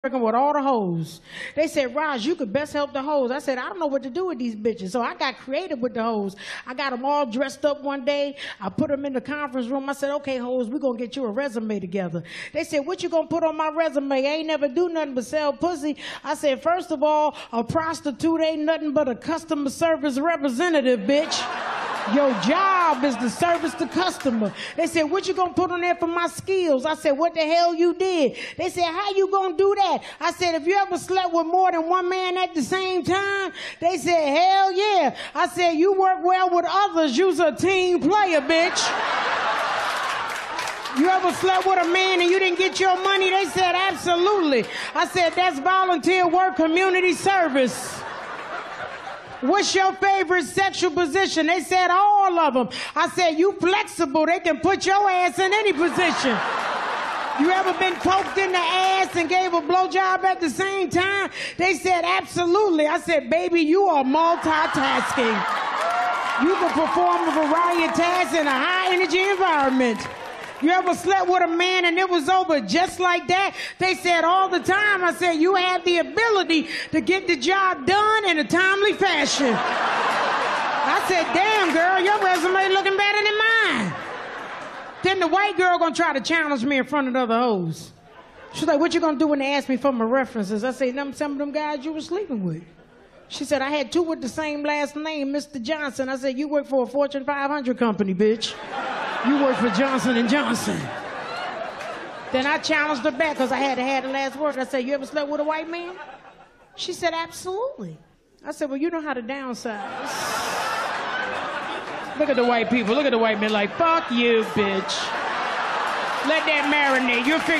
working with all the hoes. They said, Raj, you could best help the hoes. I said, I don't know what to do with these bitches. So I got creative with the hoes. I got them all dressed up one day. I put them in the conference room. I said, okay, hoes, we're going to get you a resume together. They said, what you going to put on my resume? I ain't never do nothing but sell pussy. I said, first of all, a prostitute ain't nothing but a customer service representative, bitch. Your job is to service the customer. They said, what you gonna put on there for my skills? I said, what the hell you did? They said, how you gonna do that? I said, if you ever slept with more than one man at the same time? They said, hell yeah. I said, you work well with others. You's a team player, bitch. You ever slept with a man and you didn't get your money? They said, absolutely. I said, that's volunteer work, community service. What's your favorite sexual position? They said all of them. I said, you flexible. They can put your ass in any position. You ever been poked in the ass and gave a blowjob at the same time? They said, absolutely. I said, baby, you are multitasking. You can perform a variety of tasks in a high-energy environment. You ever slept with a man and it was over just like that? They said all the time. I said, you have the ability to get the job done in a timely fashion. I said, damn, girl, your resume looking better than mine. Then the white girl gonna try to challenge me in front of the other hoes. She's like, what you gonna do when they ask me for my references? I said, some of them guys you were sleeping with. She said, I had two with the same last name, Mr. Johnson. I said, you work for a Fortune 500 company, bitch. You work for Johnson & Johnson. Then I challenged her back because I had to have the last word. I said, you ever slept with a white man? She said, absolutely. I said, well, you know how to downsize. Look at the white people. Look at the white men like, fuck you, bitch. Let that marinate. You'll figure